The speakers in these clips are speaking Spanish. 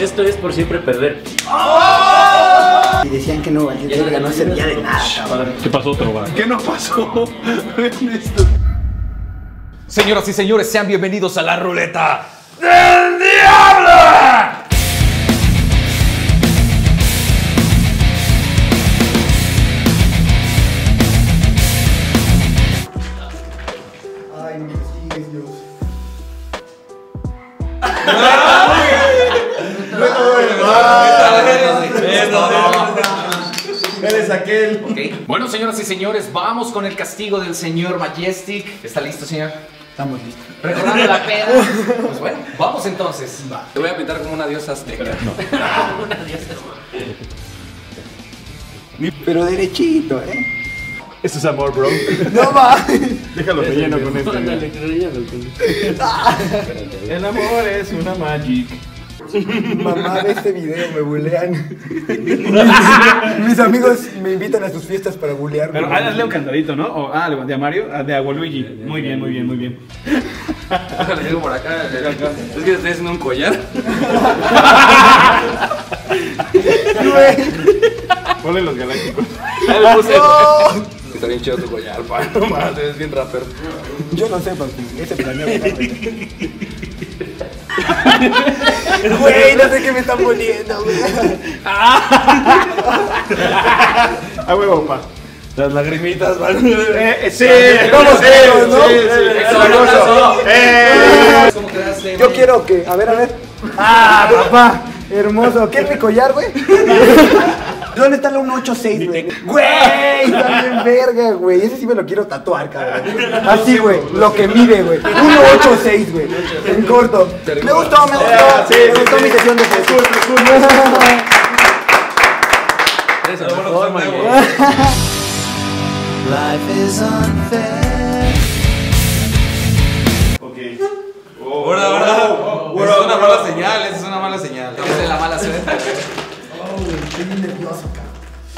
Esto es por siempre perder. Y decían que no valía verga, no servía de nada, cabrón. ¿Qué pasó, otro bar? ¿Qué nos pasó? Señoras y señores, sean bienvenidos a la ruleta del diablo. Ay, me sigues, Dios. Eres aquel. Okay. Bueno, señoras y señores, vamos con el castigo del señor Majestic. ¿Está listo, señor? Estamos listos. Recordando la peda. Pues bueno, vamos entonces. Te voy a pintar como una diosa azteca. Una diosa. Pero derechito, Eso es amor, bro. No mames. Déjalo relleno con esto. Ándale, relleno con El amor es una magic. Mamá, de este video me bulean. Mis amigos me invitan a sus fiestas para bulearme. Pero hazle un cantadito, ¿no? O, de a Mario, de a Waluigi. Muy bien, muy bien, muy bien. Le digo por acá. Es que estoy haciendo un collar. Ponle los galácticos. Está bien chido tu collar, pa. No mames, te ves bien rapper. Yo no sé, papi. Ese planeo. Güey, no sé qué me están poniendo, güey. A huevo, pa. Las lagrimitas, man. Sí, vamos, ¿no? ¿Cómo quedaste? Yo quiero que, a ver. Ah, papá, hermoso. ¿Qué es mi collar, güey? ¿Dónde está la 186, güey? Güey, está bien verga, güey. Ese sí me lo quiero tatuar, cabrón. Así, güey, lo que mide, güey. 186, güey. En corto. Me gustó. Sí, Me gustó mi sesión de fotos. Eres el mejor, man. Life is unfair. Ok. Ahora. Es una mala señal, esa es una mala señal. Es de la mala suerte. Estoy bien nervioso, cabrón.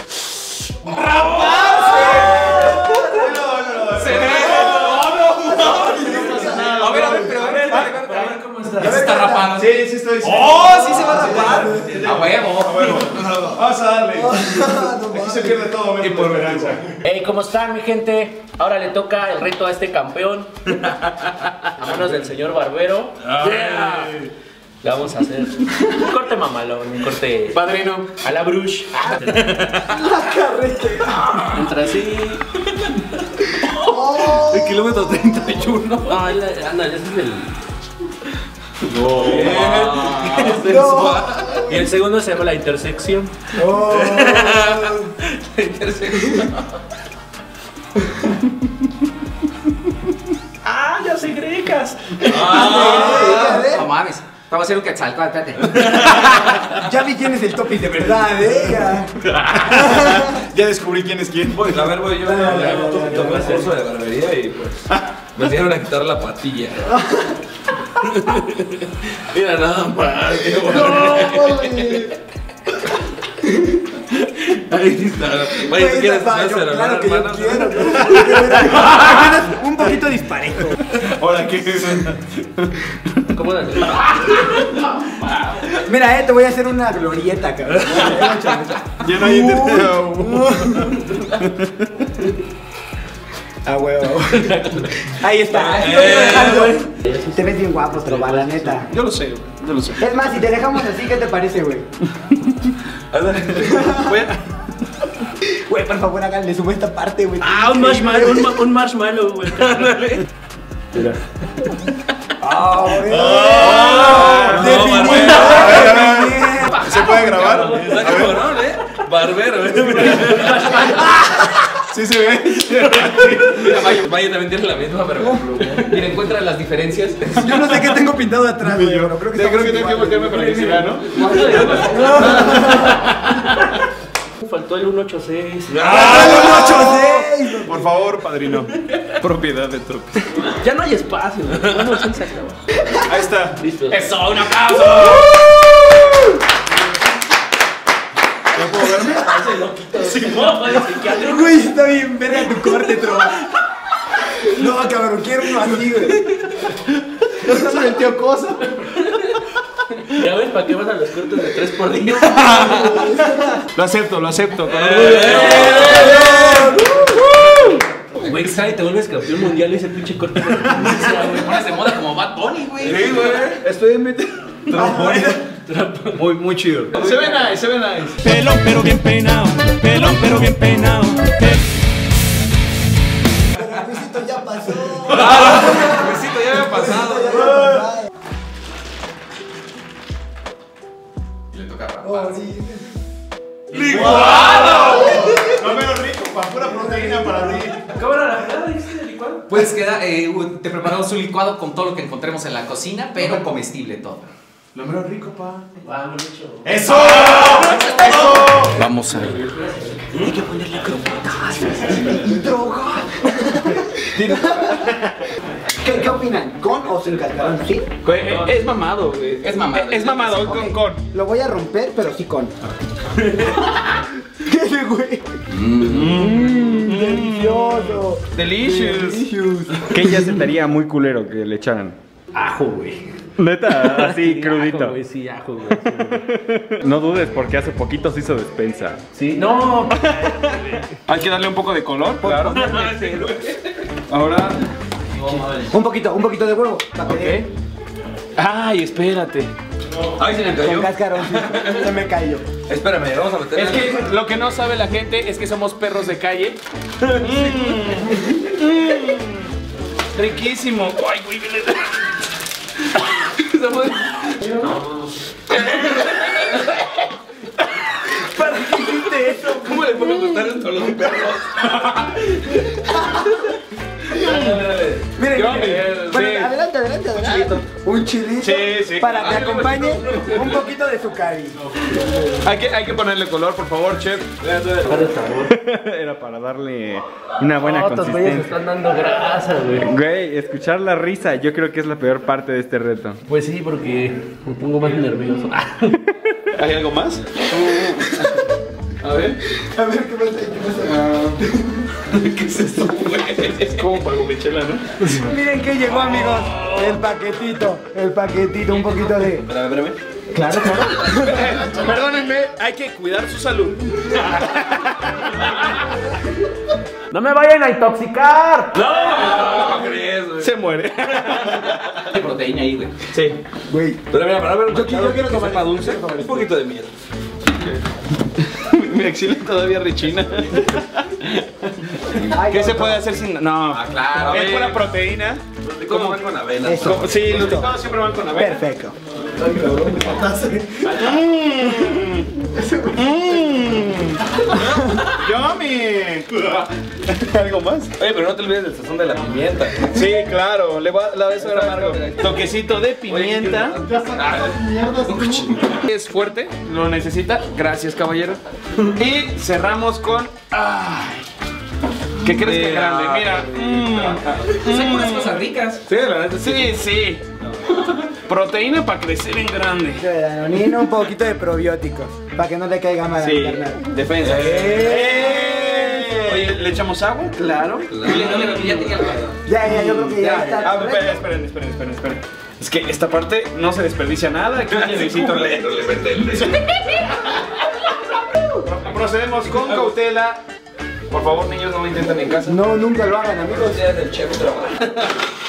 A ver, pero a ver cómo está. ¿Ya se está rapando? Sí, sí estoy. ¡Oh, sí se va a rapar! A huevo. Vamos a darle. Aquí se pierde todo, menos por esperanza. Hey, ¿cómo están, mi gente? Ahora le toca el reto a este campeón. A manos del señor Barbero. Yeah. Le vamos a hacer un corte mamalón, un corte Padrino. a la brush. Entra así. El kilómetro 31. No, anda, ese es el. Y el segundo se llama la intersección. La intersección. ¡Ah, ya sé grecas! No mames. Vamos a hacer un quetzalcóatl, espérate. Ya vi quién es el topic de verdad, Ya descubrí quién es quién. A ver, voy yo. Tomé un curso de barbería y pues me dieron a quitar la patilla. Mira nada más, qué bueno. Ahí está. Vaya, ¿tú quieres hacer Claro que yo quiero. Un poquito disparejo. Ahora, ¿qué es? ¿Cómo la Mira, te voy a hacer una glorieta, cabrón. Ya no hay entendido. Ah, huevo. Ahí está. Así te ves bien guapo, Trova, la neta. Yo lo sé. Es más, si te dejamos así, ¿qué te parece, güey? Güey, por favor, háganle subo esta parte, güey. Ah, un marshmallow, un marshmallow, güey. Mira. Ah, güey. ¿Se puede grabar? Está cabrón, Barbero, Sí se ve. Mira, Maya también tiene la misma, pero mira, encuentra las diferencias. Yo no sé qué tengo pintado atrás, güey, pero creo que Creo que tengo que voltearme para que se vea, ¿no? Faltó el 186. Por favor, padrino. Propiedad de Tropis. Ya no hay espacio, güey. No, se acabó. Ahí está. Listo. ¡Eso! ¡Un aplauso! ¿Ya puedo verme? Güey, está bien, verga tu corte, Trova. No, cabrón, quiero uno así, güey. ¿No estás el tío Cosa? Ya ves, ¿para qué vas a los cortes de 3x10? Lo acepto, lo acepto. Güey, ¿sabes? Te vuelves campeón mundial ese pinche corte. Me pones de moda como Bad Bunny, güey. Sí, güey. Estoy en muy, muy chido. Se ve nice. Pelón pero bien peinado, pelón pero bien peinado. Luisito ya pasó. Besito, ya había pasado. Y le toca rapar. ¡Licuado! No menos rico, para pura proteína para ti. ¿Cómo era la verdad? ¿Dijiste el licuado? Pues queda, te preparamos un licuado con todo lo que encontremos en la cocina, pero comestible todo. Lo menos rico, pa. Vamos, mucho. ¡Eso! Vamos a ¿Qué opinan? ¿Con o sin cascarón? ¿Sí? Es mamado, güey. Es mamado. Es mamado, con. Lo voy a romper, pero sí con. ¿Qué, güey? Delicioso. Delicious. Que ya se te haría muy culero que le echaran. Ajo, güey. Neta, así Sí, crudito. Ajo, güey, sí, ajo, güey. No dudes porque hace poquito se hizo despensa. Sí, no. Hay que darle un poco de color, claro. Ahora. Un poquito de huevo. Para que Ay, espérate. Ay, se me con cascarón. Sí. Se me cayó. Espérame, vamos a meter. Es que lo que no sabe la gente es que somos perros de calle. Riquísimo. Ay, güey, ¿Para qué hiciste eso? ¿Cómo le puedo gustar esto a los perros? Miren, Sí. bueno, adelante. Un chilito. Sí. Para que acompañe un poquito de su cari. Hay que ponerle color, por favor, chef. Era para darle una buena Estos güeyes consistencia. están dando grasa, güey. Güey, escuchar la risa, yo creo que es la peor parte de este reto. Pues sí, porque me pongo más nervioso. ¿Hay algo más? A ver. A ver qué pasa. ¿Qué es esto, güey? Es como para gomichela, ¿no? Miren que llegó, amigos. El paquetito, un poquito de. Espérame. Claro. Perdónenme, hay que cuidar su salud. ¡No me vayan a intoxicar! No crees, güey. Se muere. Hay proteína ahí, güey. Sí. Güey. Pero mira, para ver, Yo quiero tomar sepa dulce, un poquito de miel. Mi axila todavía rechina. ¿Qué se puede hacer sin.? No. Ah, claro. Es pura proteína. ¿Cómo van con avena? Eso. Sí, los licuados siempre van con avena. Perfecto. ¡Yummy! ¿Algo más? Oye, pero no te olvides del sazón de la pimienta. Sí, claro, le va a eso era amargo. Toquecito de pimienta. Es fuerte, lo necesita. Gracias, caballero. Y cerramos con. ¡Ay! ¿Qué crees que grande? Mira. Son puras cosas ricas. Sí, la neta. Sí. Proteína para crecer en grande. De danonino, un poquito de probióticos. Para que no te caiga mal Sí, al carnal. defensa. Oye, ¿le echamos agua? Claro. Ya tenía el Ya, yo creo que ya está. Ah, esperen. Es que esta parte no se desperdicia nada. Aquí necesito leer. Procedemos con cautela. Por favor, niños, no lo intenten en casa. No, nunca lo hagan, amigos. Ya del chef trabaja.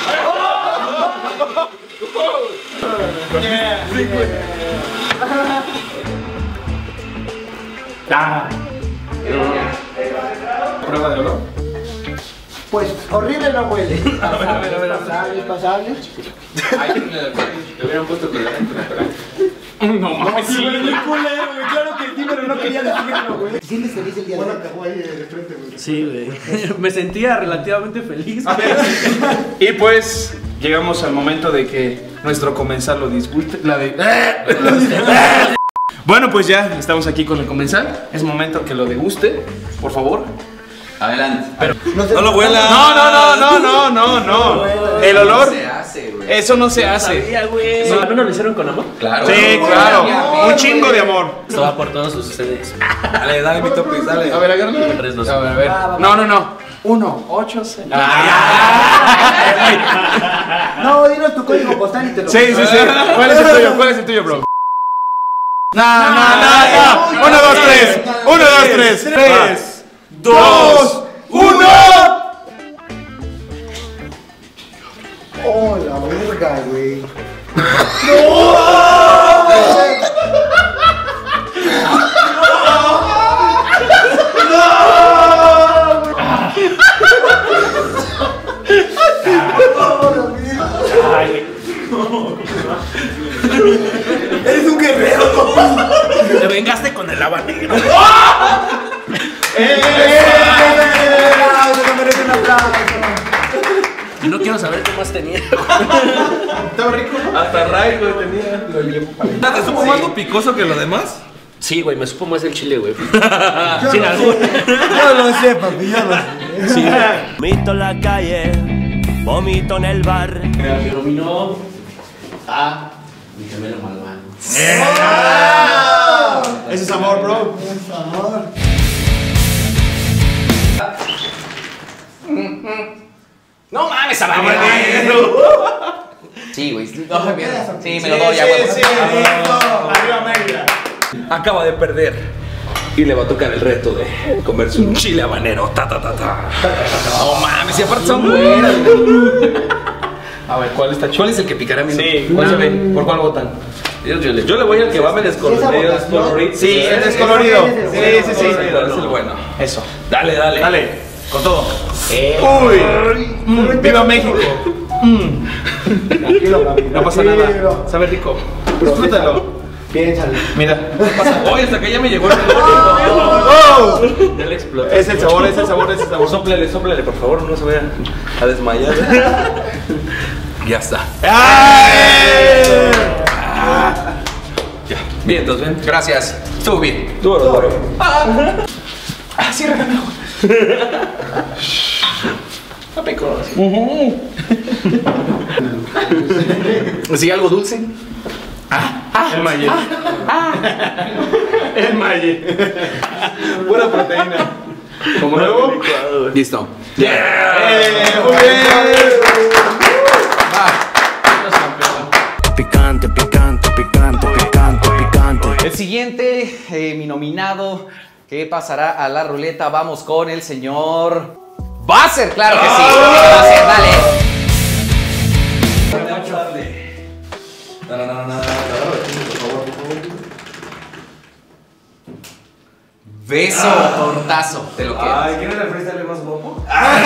Prueba de olor. Pues horrible no huele. A ver. Pasable. Ay, le hubieran puesto con la No mames, sí. culero, güey. Claro que sí, pero no quería decirlo, güey. ¿Te sientes feliz el día de hoy? Sí, güey. Me sentía relativamente feliz. A ver. Y pues llegamos al momento de que nuestro comensal lo disguste. Bueno, pues ya estamos aquí con el comensal. Es momento que lo deguste, por favor. Adelante. Pero No lo huela. No. El olor, No se hace, güey. eso no se hace. Sabía, güey. ¿No lo hicieron con amor? Claro. Sí, claro. Un chingo de amor. Esto va por todos ustedes. Dale mi topis, dale. A ver, agárralo. 3, 2, A ver. No. 1, 8, 6. No, dinos tu código postal y te lo Sí. ¿Cuál es el tuyo? ¿Cuál es el tuyo, bro? No. 1, 2, 3. 1, 2, 3. 3, 2, 1. Oh, la verga, güey. Eres un guerrero. Te vengaste con el habanero. No quiero saber qué más tenía. Estaba rico, ¿no? Hasta Ray, güey, tenía. ¿Te supo más lo picoso que lo demás? Sí, güey, me supo más el chile, güey. Sin albur. Yo lo sé, papi, yo lo sé. Sí. Vomito en la calle, vomito en el bar. Me nominó a mi gemelo malvado. Ese es amor, bro. Es amor. No mames, habanero. Sí, güey. Sí, me lo doy ya, güey. Arriba Mérida. Acaba de perder. Y le va a tocar el reto de comerse un chile habanero. No mames, y aparte son buenas. A ver, ¿cuál está chido? ¿Cuál es el que picará mi? Sí, ¿Cuál se ve? ¿Por cuál votan? Yo le voy al que va a me descolorido. Sí, el descolorido. Sí. Es el bueno. Eso. Dale. Dale, con todo. Uy. ¡Viva México! Tranquilo, papi. No pasa nada. Sabe rico. Disfrútalo. Piénsalo. Mira. Oye, hasta que ya me llegó el ¡Oh! Ya le explotó. Es el sabor, es el sabor, es el sabor. Sóplale, por favor, no se vaya a desmayar. Ya está. ¡Ay! Ya. Bien, entonces, ven. Gracias. Estuvo bien. Duro. Sí, regálame. ¿Sí, algo dulce? El malle. El malle. Buena proteína. ¿Como nuevo? Listo. Muy bien. Picante, picante, picante, picante, picante. El siguiente, mi nominado, que pasará a la ruleta, vamos con el señor Basser, claro que sí. Basser, dale. Beso o tortazo, te lo quedas. ¿quién es el freestyle más guapo?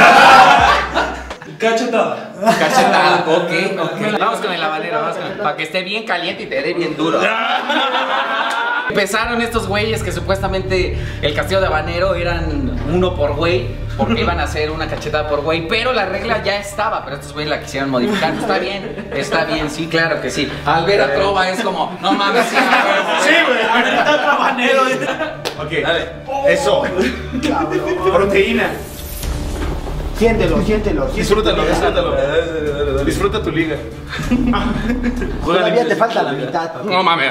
Cachetada. Cachetada, ok. Vamos con el habanero, para que esté bien caliente y te dé bien duro. Empezaron estos güeyes que supuestamente el castigo de habanero eran uno por güey, porque iban a hacer una cachetada por güey, pero la regla ya estaba, pero estos güeyes la quisieron modificar. Está bien, sí, claro que sí. Al ver a Trova es como, no mames, sí, güey. Ahorita otro habanero. Ok, dale. Eso. Proteína. Siéntelo. Disfrútalo. Disfruta tu liga. Todavía te falta la mitad, papi. no mames.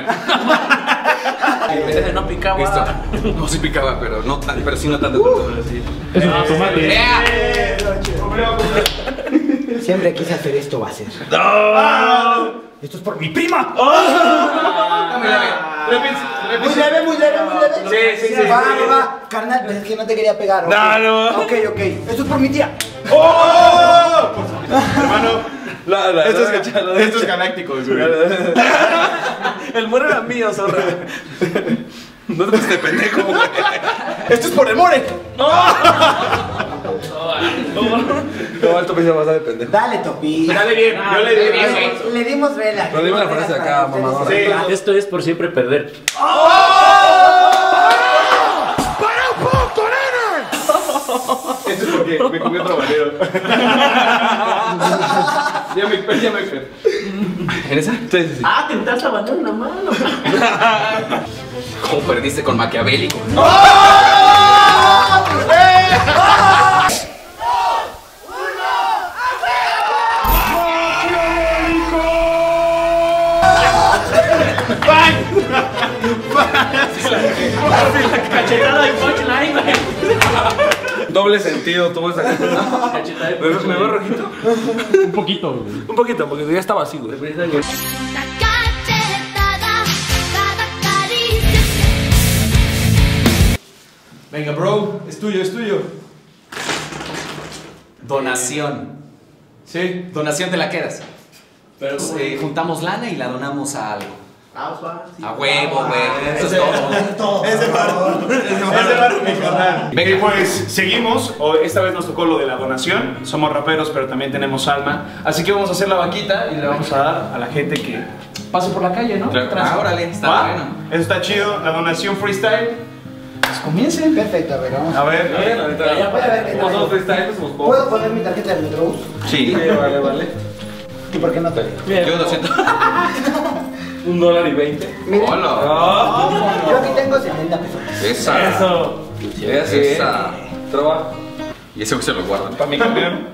No picaba. Listo. No, sí picaba, pero no tan, pero sí no tanto. Yeah. Siempre quise hacer esto, va a ser. Esto es por mi prima. Muy leve. Sí. Va. Carnal, es que no te quería pegar. No. Ok. Esto es por mi tía. Hermano, esto es galáctico, güey. El muero era mío, zorra. No te pases de pendejo, güey. Esto es por el more. No, esto me pasa de pendejo. Dale, Topi. Dale bien. Yo le digo eso. Le dimos vela. Pero dime la frase de acá, mamadora. Sí. Esto es por siempre perder. Esto es porque me comí otro habanero. Ya me fue. ¿En esa? Sí. Ah, tentaste abandonar una mano. ¿Cómo perdiste con Maquiavélico? Cachetada y punchline, güey. Doble sentido tuvo esa cosa. Cacheta de ¿Me veo rojito? Un poquito, güey. Un poquito, porque ya estaba así, güey. Venga, bro, es tuyo, es tuyo. Donación. Sí. Donación te la quedas. Pero Juntamos lana y la donamos a algo. sí. A huevo, güey. Eso es todo. Ese bar mi canal. Y pues seguimos. Esta vez nos tocó lo de la donación. Somos raperos, pero también tenemos alma. Así que vamos a hacer la vaquita y le vamos a dar a la gente que pase por la calle, ¿no? Órale, está ¿Va? bueno. Eso está chido. La donación freestyle. Pues comiencen. Perfecto, a ver, vamos. A ver. ¿Puedo somos freestyle, somos ¿Puedo poner mi tarjeta de Metrobús? Sí. Vale. ¿Y por qué no te? Yo 200. $1.20. Miren, Hola. yo aquí tengo 70 pesos. Esa. Eso. Esa. Trova. Y ese que se lo guardan. Para mi camión.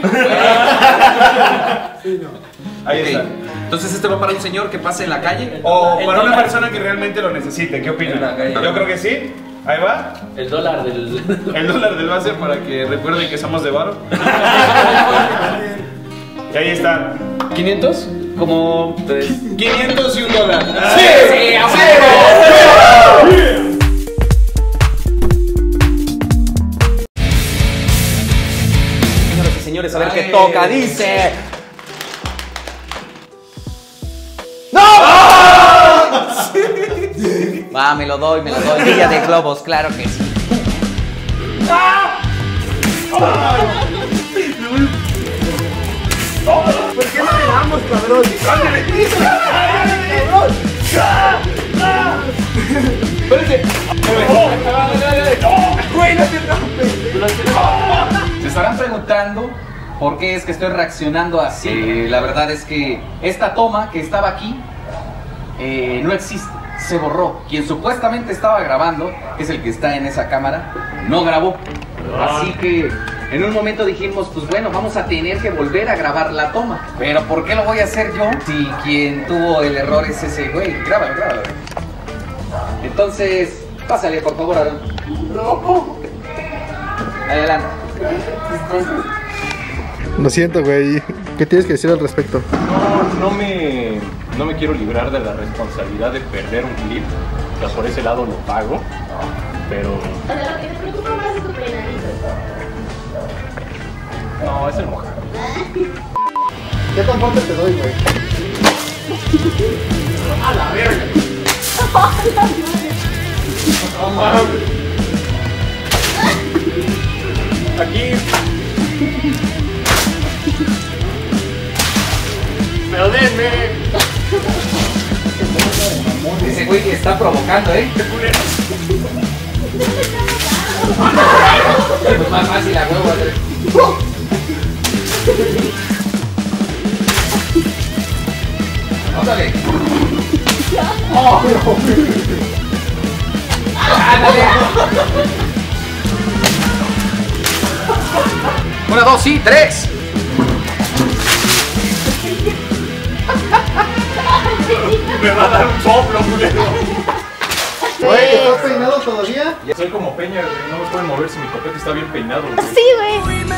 Ahí Ok. está. Entonces este va para un señor que pase en la calle. O El para una dólar. persona que realmente lo necesite. ¿Qué opinan? En la calle. Yo creo que sí. Ahí va. El dólar del. El dólar del base para que recuerden que somos de varo. Y ahí está. ¿500? Como 500 y $1. ¡Sí! ¡A huevo! Señoras y señores, a ver qué toca. Dice. Va, me lo doy. Villa de globos, claro que sí. ¿Por qué no le damos, cabrón? Se estarán preguntando por qué es que estoy reaccionando así. La verdad es que esta toma que estaba aquí no existe, se borró. Quien supuestamente estaba grabando, que es el que está en esa cámara, no grabó. Así que en un momento dijimos, pues bueno, vamos a tener que volver a grabar la toma. Pero ¿por qué lo voy a hacer yo si quien tuvo el error es ese güey? Grábalo. Entonces, pásale por favor, Aaron. Adelante. Lo siento, güey. ¿Qué tienes que decir al respecto? No me quiero librar de la responsabilidad de perder un clip. O sea, por ese lado lo pago. Pero. O sea, lo que te preocupa más es tu peinadito. No, es el mojado. ¿Qué tan fuerte te doy, güey? ¡A la verga! No mames. Aquí. Pero denme. Ese güey que está provocando, ¿eh? Es más fácil a huevo hacer. ¡Ándale! ¡Ándale! 1, 2, sí, 3. Me va a dar un soplo, culero. Güey, ¿estás peinado todavía? Soy como Peña, güey. No me pueden mover si mi copete está bien peinado, güey. Sí, güey.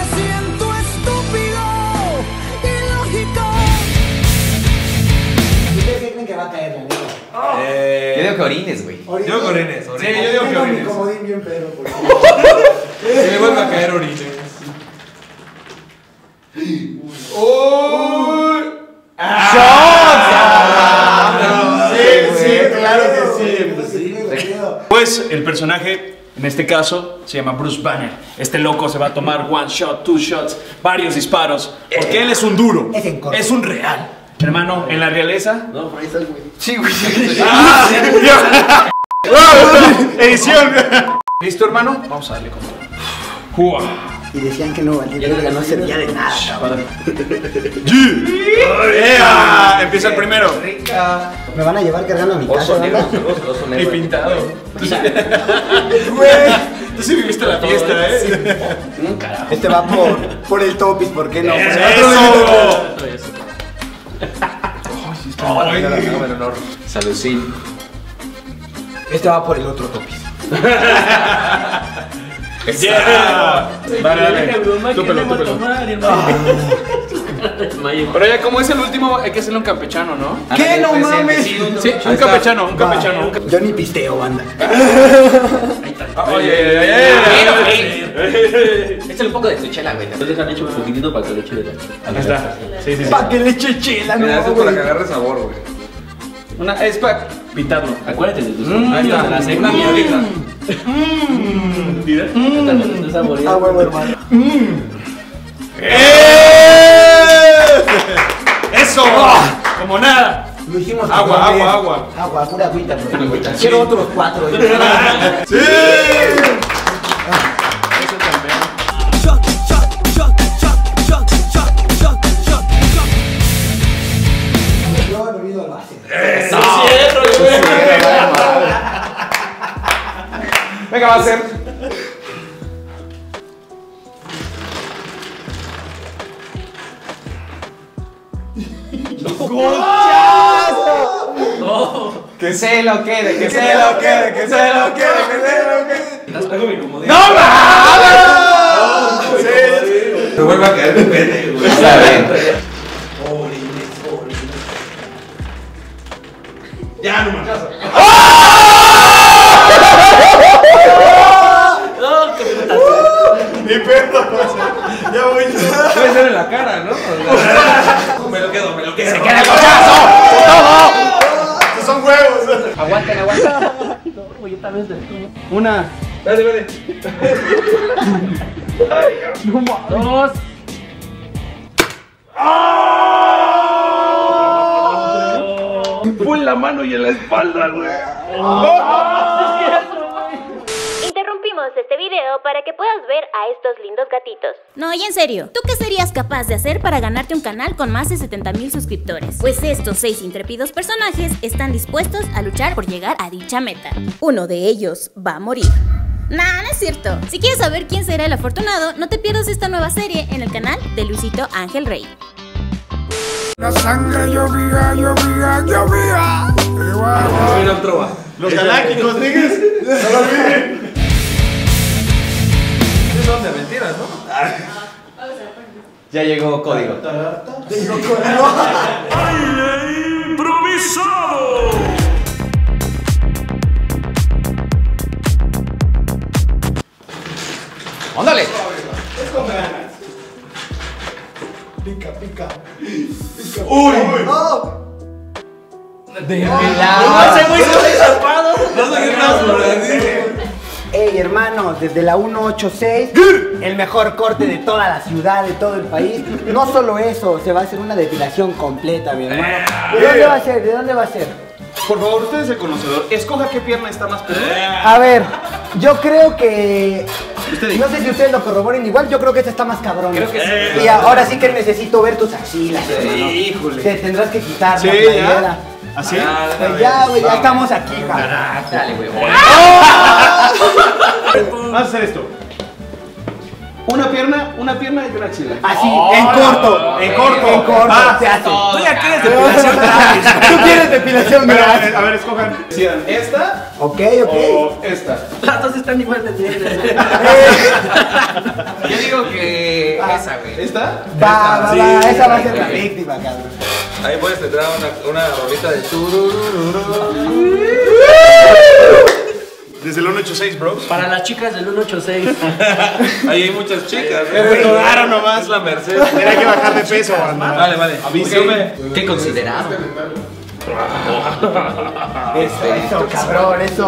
¿Ustedes qué creen que va a caer, la neta? Yo digo que orines, güey. Yo digo que orines. Sí, yo digo que Tengo mi orines. comodín bien pedo, por favor. Si me vuelve a caer orines. ¡Uy! Sí, claro que sí. Pues el personaje, en este caso, se llama Bruce Banner. Este loco se va a tomar one shot, two shots, varios disparos. Porque él es un duro. Es en corto. Es un real. Hermano, en la realeza. No, por ahí está el güey. Sí, güey. Edición. ¿Listo, hermano? Vamos a darle con todo. ¡Jua! Y decían que no valía verga, no servía de nada, cabrón. ¡Ea! Empieza el primero. Me van a llevar cargando a mi casa, ¿verdad? Y pintado. Güey, tú sí viviste la fiesta, ¿eh? Un carajo. Este va por el topis, ¿por qué no? ¡Eso! Salucín. Este va por el otro topis. Yeah. Dale. Tú pelo. Pero ya como es el último, hay que hacerle un campechano, ¿no? ¿Qué? No mames. Sí, un campechano. Yo ni pisteo, banda. Échale un poco de tu chela, güey. Entonces han hecho un poquitito para que le eche de la. Ahí está. Sí. Pa' que le eche chela, no, Eso para que agarre sabor, güey. Es para pitarlo. Acuérdate de tus Ahí está. Una mierdita. Ah, huevo, hermano. ¡Eso! Como nada. Lo hicimos. Agua. Agua, pura agüita, bro. Quiero otros 4. ¡Sí! Yo no olvido al base. Venga, va a ser. Que se lo quede, que se lo quede, que se lo quede, que se lo quede. ¡No mames! Me vuelve a caer de pene, güey. Ya, no me caso. Mi perro. Ya voy. Puede ser en la cara, ¿no? Me lo quedo. ¡Se queda el cochazo! ¡Todo! Estos son huevos. Aguanten. Una. Vale. Dos. Fue en la mano y en la espalda, güey. Interrumpimos este video para que puedas ver a estos lindos gatitos. No, y en serio, ¿tú qué serías capaz de hacer para ganarte un canal con más de 70,000 suscriptores? Pues estos 6 intrépidos personajes están dispuestos a luchar por llegar a dicha meta. Uno de ellos va a morir. Nah, no es cierto. Si quieres saber quién será el afortunado, no te pierdas esta nueva serie en el canal de Luisito Ángel Rey. La sangre llovía. Los galácticos, niggas. No lo olviden. Son de mentiras, ¿no? Ya llegó código. ¡Improvisado! ¡Ándale! Es con ganas. Pica. Uy. Ey, hermanos, desde la 186, el mejor corte de toda la ciudad, de todo el país. No solo eso, se va a hacer una depilación completa, mi hermano. ¿De dónde va a ser? ¿De dónde va a ser? Por favor, usted es el conocedor. Escoja qué pierna está más peluda. A ver, yo creo que... No sé si ustedes lo corroboren igual, yo creo que esta está más cabrón. Creo que sí. Y ahora sí que necesito ver tus axilas, hermano. Híjole. Te tendrás que quitar Sí, la playera. ¿ya? ¿Así? Pues ya, güey, ya estamos aquí, cabrón. Dale, güey. Vamos a hacer esto. Una pierna y una axila. Así, en corto. En corto. Se hace. Tú ya quieres depilación gratis. Tú quieres depilación gratis. A ver, escojan. Decidan, ¿esta Ok. o esta? Las dos están igual de bien. Yo digo que esa, güey. ¿Esta? Va, esa va a ser la víctima, cabrón. Ahí puedes entrar una rolita de Desde el 186, bros. Para las chicas del 186. Ahí hay muchas chicas. Claro, nomás. Es la Merced. Tenía que bajar de peso, banda. Vale. Avísame. Qué considerado. Eso, cabrón, eso.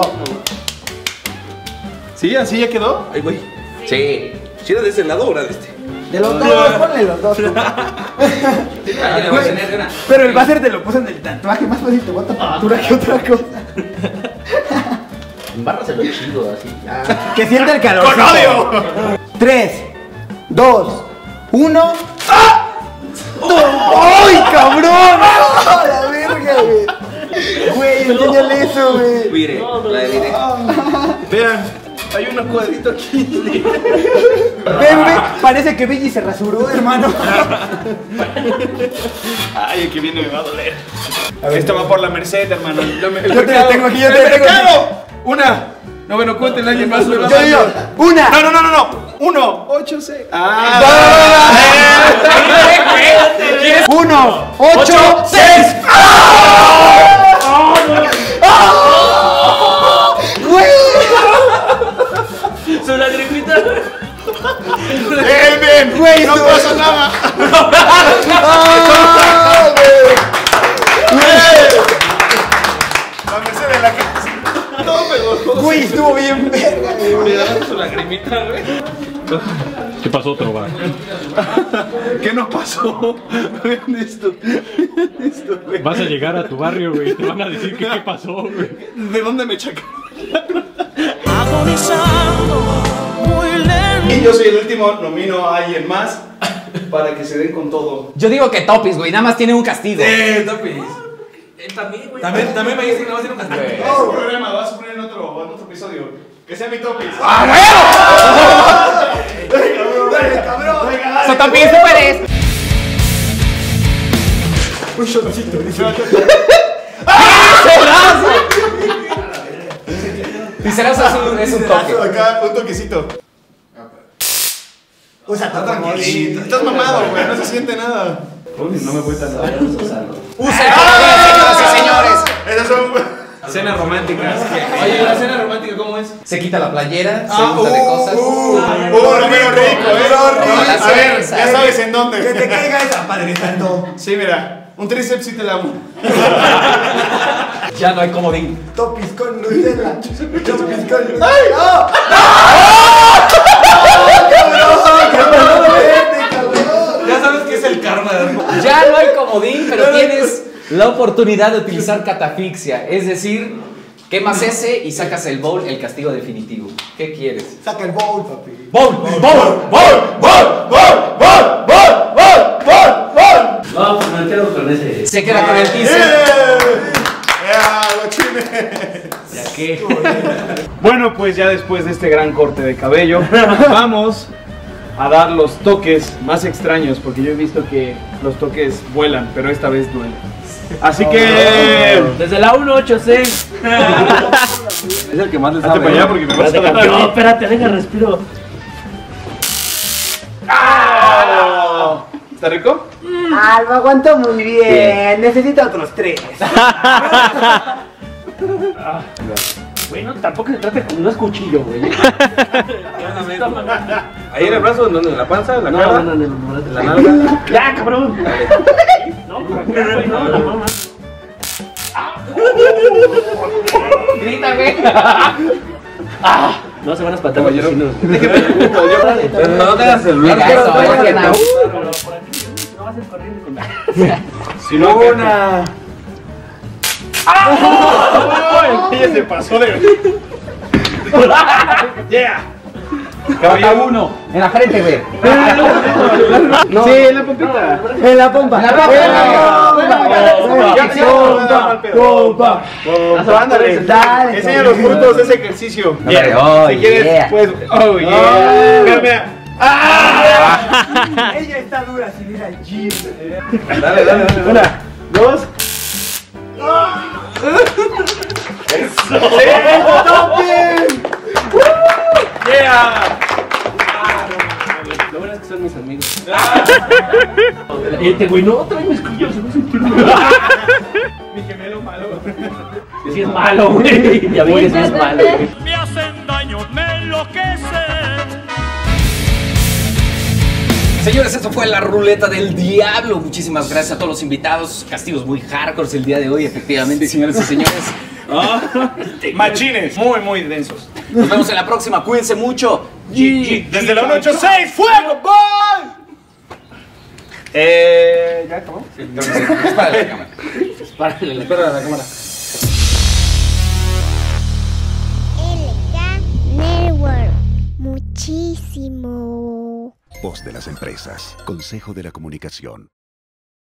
¿Sí? ¿Así ya quedó? Ay, güey. Sí. ¿Sí era de ese lado o era de este? De los dos, ponle los dos. Pero el buzzer te lo puso en el tatuaje, más fácil te bota pintura que otra cosa. Embárraselo chido, así. Que sienta el calor. ¡Con odio! 3, 2, 1. ¡Ay, cabrón! ¡Ah, la verga, güey! Güey, enséñale eso, güey. Mire, la de video. Vean, hay un cuadrito aquí. Ven, parece que Billy se rasuró, hermano. Ay, el que viene me va a doler. Esto va por la Merced, hermano. Yo te la tengo aquí, yo te la tengo aquí. Una, No, bueno, cuéntenle a alguien más. Yo digo, una. No. 1, 8, 6. 1, 8, 6. Su lagrimita. Bien, güey, no pasa nada. La merced de la casa. Todo pegó. Güey, estuvo bien verga, güey. Me da su lagrimita, güey. ¿Qué pasó, Trova? ¿Qué nos pasó? Vean esto. Güey. Vas a llegar a tu barrio, güey. Te van a decir que qué pasó, güey. ¿De dónde me chacaron? Agonizando muy lento. Y yo soy el último, nomino a alguien más para que se den con todo. Yo digo que Topis, güey, nada más tiene un castigo. Topis. También, güey. También me dicen que no va a ser un castigo. No, un problema, vas a poner en otro episodio. Que sea mi Topis. ¡Ah, ¡Dale, cabrón! ¡So Topis, tú puedes! Un shotcito, dice. Tiserazo es un toque. Acá, un toquecito. Usa tu Tranquilito. Estás mamado, güey, no se siente nada. Uy, no me voy tan nada. ¡Usa el poder, señoras y señores! Esas son Cenas románticas. Oye, ¿la cena romántica cómo es? Se quita la playera, se unta de cosas. Romero rico, A ver, ya sabes en dónde. Que te caiga esa Padre Santo. Sí, mira, un tríceps sí te la amo. Ya no hay comodín. Topis con Nutella. Topis con Nutella. ¡Ay! ¡No! Ya sabes que es el karma. Ya no hay comodín, pero tienes la oportunidad de utilizar catafixia. Es decir, quemas ese y sacas el bowl, el castigo definitivo. ¿Qué quieres? Saca el bowl, papi. ¡Bowl! No, pues me quedo con ese. Se queda con el teaser. ¿Ya qué? Bueno, pues ya después de este gran corte de cabello, vamos a dar los toques más extraños, porque yo he visto que los toques vuelan, pero esta vez duelen. Así que... Desde la 186. Es el que más les sabe. Hazte para allá porque me vas a dar. No, espérate, deja respiro. ¿Está rico? Ah, lo aguanto muy bien. Necesito otros 3. Bueno, tampoco se trata con un cuchillo, güey. ¿Ahí en el brazo? ¿En la panza? ¿En la No, cara? no, ¿En la nalga? Ya, cabrón. No, güey, no, la mamá. Grita, güey. No se van a espantar los vecinos. No te hagas el Venga, eso, Por aquí no vas a ir corriendo con Si no, una... Ella se pasó de... Yeah. Cabata uno. En la frente, güey. No. Sí, en la pompita. En la pompa. Pompa. Ándale. Dale. Enseña los frutos de ese ejercicio. Oh, Si quieres, yeah. pues... Oh, yeah. Mira. Ella está dura sin ir al gym. Dale. Una, dos... ¡Eso! ¡Yeah! Lo bueno es que son mis amigos. Güey, no, tráeme escullos, se va a sentir mal. Mi gemelo malo. Sí es malo, güey. Ya vi que sí es malo, güey. Me hacen daño, me enloquecen. Señores, esto fue la ruleta del diablo. Muchísimas gracias a todos los invitados. Castigos muy hardcore el día de hoy, efectivamente, señores y señores. Machines, muy densos. Nos vemos en la próxima. Cuídense mucho. Desde la 186, ¡fuego! ¡Bye! ¿Ya acabó? Dispárale la cámara. Espera la cámara. LK Network. Muchísimo. Voz de las empresas. Consejo de la Comunicación.